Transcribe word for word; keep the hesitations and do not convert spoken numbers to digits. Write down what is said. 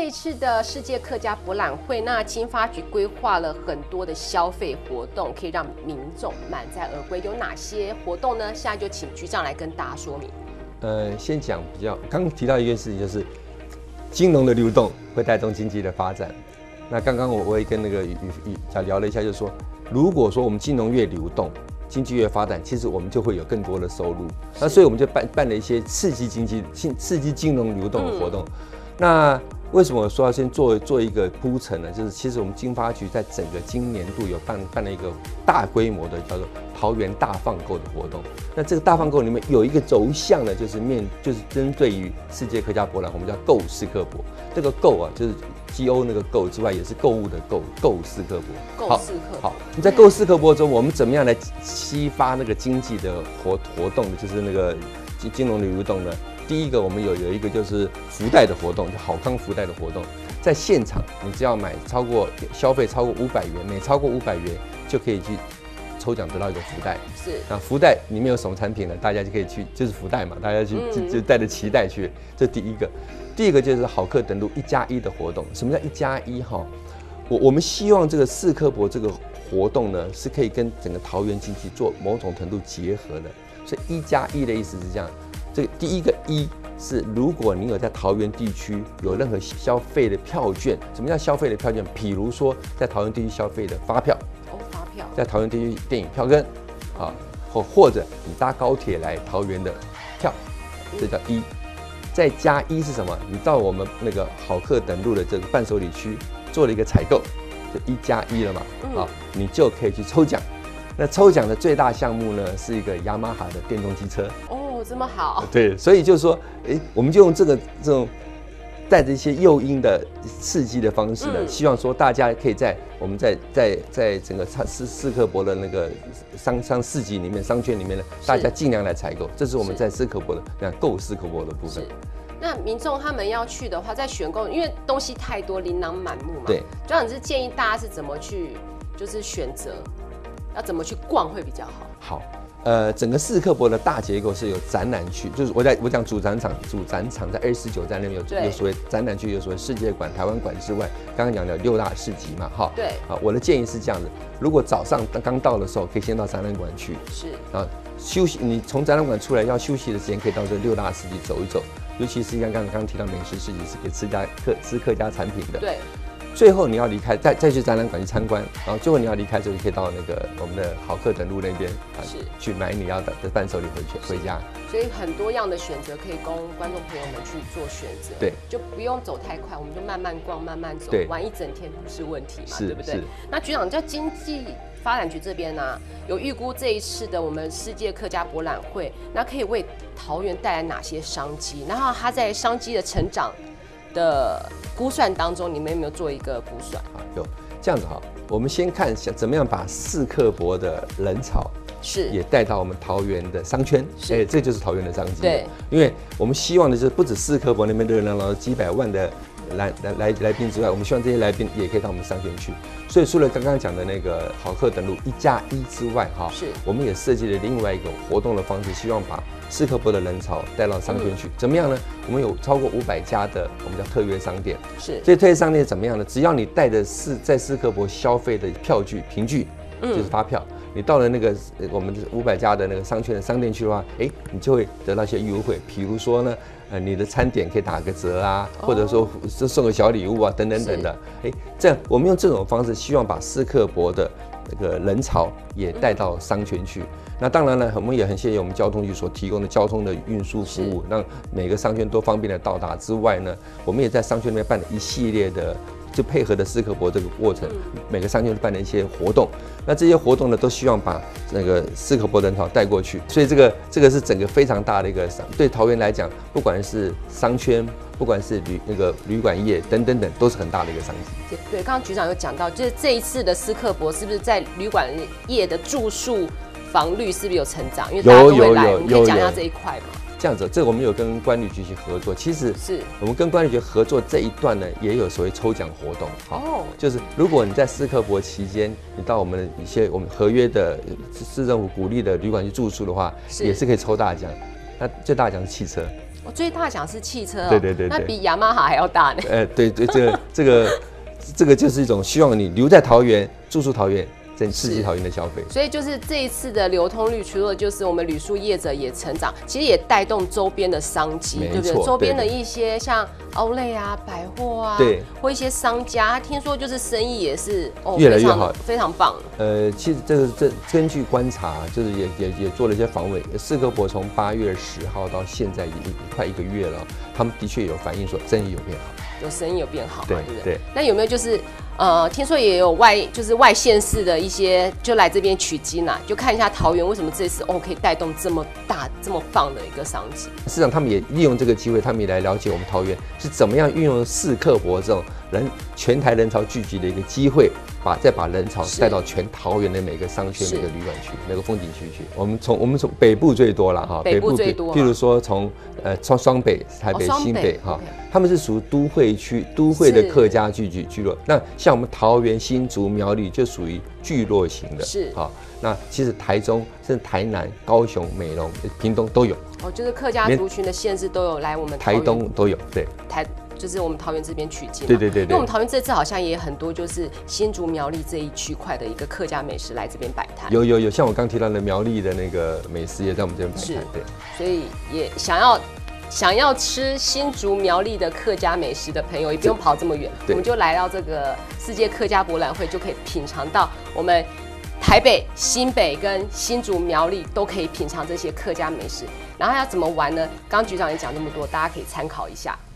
这一次的世界客家博览会，那经发局规划了很多的消费活动，可以让民众满载而归。有哪些活动呢？现在就请局长来跟大家说明。 呃，先讲比较，刚刚提到一件事情，就是金融的流动会带动经济的发展。那刚刚我我也跟那个宇宇小聊了一下，就是说，如果说我们金融越流动，经济越发展，其实我们就会有更多的收入。那所以我们就办办了一些刺激经济、刺激金融流动的活动。嗯、那为什么我说要先做做一个铺陈呢？就是其实我们经发局在整个今年度有办办了一个大规模的叫做桃园大放购的活动。那这个大放购里面有一个轴向呢，就是面就是针对于世界客家博览会，我们叫购四客博。这个购啊，就是 G O 那个购之外，也是购物的购，购四客博。 购四客博。好， 你在购四客博中，我们怎么样来激发那个经济的活活动，就是那个金金融的流动呢？第一个，我们有有一个就是福袋的活动，就好康福袋的活动，在现场你只要买超过消费超过五百元，每超过五百元就可以去抽奖得到一个福袋。 是， 那福袋里面有什么产品呢？大家就可以去，就是福袋嘛，大家去就就带着期待去。这第一个，第一个就是好客登录一加一的活动。什么叫一加一？哈，我我们希望这个四科博这个活动呢，是可以跟整个桃园经济做某种程度结合的。所以一加一的意思是这样。这个第一个一是，如果你有在桃园地区有任何消费的票券，什么叫消费的票券？比如说在桃园地区消费的发票， 哦，发票，在桃园地区电影票根，啊，或或者你搭高铁来桃园的票，这叫一。再加一是什么？你到我们那个好客等路的这个伴手礼区做了一个采购，就一加一了嘛，啊，你就可以去抽奖。那抽奖的最大项目呢，是一个雅马哈的电动机车。 哦，这么好。 对，所以就是说，哎，我们就用这个这种带着一些诱因的刺激的方式呢，嗯、希望说大家可以在我们在在在整个四四科博的那个商商市集里面、商圈里面呢，大家尽量来采购。这是我们在四科博的那购四科博的部分。 那民众他们要去的话，在选购，因为东西太多，琳琅满目嘛。 对。 局长是建议大家是怎么去，就是选择。要怎么去逛会比较好？ 好，呃，整个四科博的大结构是有展览区，就是我在我讲主展场，主展场在二十九站那边有有所谓展览区，有所谓世界馆、台湾馆之外，刚刚讲的六大市集嘛，哈。 对。 啊，我的建议是这样子：如果早上刚到的时候，可以先到展览馆去。 是。 啊，休息，你从展览馆出来要休息的时间，可以到这六大市集走一走，尤其是刚刚刚刚提到美食市集是给吃家客吃客家产品的。 对。 最后你要离开，再再去展览馆去参观，然后最后你要离开的时候，你可以到那个我们的好客等路那边啊，去买你要的的伴手礼回去回家。 所以很多样的选择可以供观众朋友们去做选择， 对， 就不用走太快，我们就慢慢逛，慢慢走，玩一整天不是问题嘛，对不对？那局长在经济发展局这边呢、啊，有预估这一次的我们世界客家博览会，那可以为桃园带来哪些商机？然后它在商机的成长的估算当中，你们有没有做一个估算？ 啊，有这样子哈，我们先看想怎么样把四科博的人潮是也带到我们桃园的商圈，哎、欸，这就是桃园的商机。 对， 因为我们希望的就是不止四科博那边热热闹闹几百万的来来来来宾之外，我们希望这些来宾也可以到我们商圈去。所以除了刚刚讲的那个好客登录一加一之外，哈，是我们也设计了另外一个活动的方式，希望把四科博的人潮带到商圈去。嗯、怎么样呢？我们有超过五百家的我们叫特约商店，是这些特约商店怎么样呢？只要你带着四在四科博消费的票据凭据，就是发票。嗯，你到了那个我们五百家的那个商圈的商店去的话，哎，你就会得到一些优惠，比如说呢，呃，你的餐点可以打个折啊，或者说送个小礼物啊，等等等的。哎，这样我们用这种方式，希望把四科博的那个人潮也带到商圈去。那当然了，我们也很谢谢我们交通局所提供的交通的运输服务，让每个商圈都方便的到达之外呢，我们也在商圈里面办了一系列的。就配合的四科博这个过程，每个商圈都办了一些活动。那这些活动呢，都希望把那个四科博人潮带过去。所以这个这个是整个非常大的一个对桃园来讲，不管是商圈，不管是旅那个旅馆业等等等，都是很大的一个商机。 对，刚刚局长有讲到，就是这一次的四科博是不是在旅馆业的住宿房率是不是有成长？因为大家都会来，我们可以讲一下这一块嘛。 这样子，这个我们有跟观旅局去合作。其实是我们跟观旅局合作这一段呢，也有所谓抽奖活动。哦，就是如果你在四科博期间，你到我们的一些我们合约的市政府鼓励的旅馆去住宿的话，也是可以抽大奖。那最大奖是汽车， 我最大奖是汽车、哦， 对对对， 那比雅马哈还要大呢。 呃，对对，这个这个这个就是一种希望你留在桃园，住宿桃园。在刺激桃园的消费， 所以就是这一次的流通率，除了就是我们旅宿业者也成长，其实也带动周边的商机，对不对？周边的一些像Outlet啊、百货啊，对，或一些商家，听说就是生意也是哦越来越好， 非常棒。 呃，其实这个这根据观察，就是也也也做了一些访问，四科博从八月十号到现在已经快一个月了，他们的确有反映说生意有变好， 有生意有变好嘛， 对不对？ 对。 那有没有就是呃，听说也有外就是外县市的一些就来这边取经啦、啊，就看一下桃园为什么这次哦可以带动这么大这么棒的一个商机。 事实上，他们也利用这个机会，他们也来了解我们桃园是怎么样运用四科博这种人全台人潮聚集的一个机会，把再把人潮带到全桃园的每个商圈、每个旅馆区、每个风景区去。我们从我们从北部最多了哈， 北部最多， 譬如说从呃从双北、台北、新北哈，他们是属于都会区、都会的客家聚集聚落。那像我们桃园、新竹、苗栗就属于聚落型的， 是啊。那其实台中、甚至台南、高雄、美浓、屏东都有。 哦，就是客家族群的县市都有来我们台东都有，对。 台就是我们桃园这边取经， 对对对， 因为我们桃园这次好像也很多，就是新竹苗栗这一区块的一个客家美食来这边摆摊。 有有有，像我刚提到的苗栗的那个美食也在我们这边摆摊，对。 所以也想要想要吃新竹苗栗的客家美食的朋友，也不用跑这么远，我们就来到这个世界客家博览会，就可以品尝到我们台北、新北跟新竹苗栗都可以品尝这些客家美食。然后要怎么玩呢？刚刚局长也讲那么多，大家可以参考一下。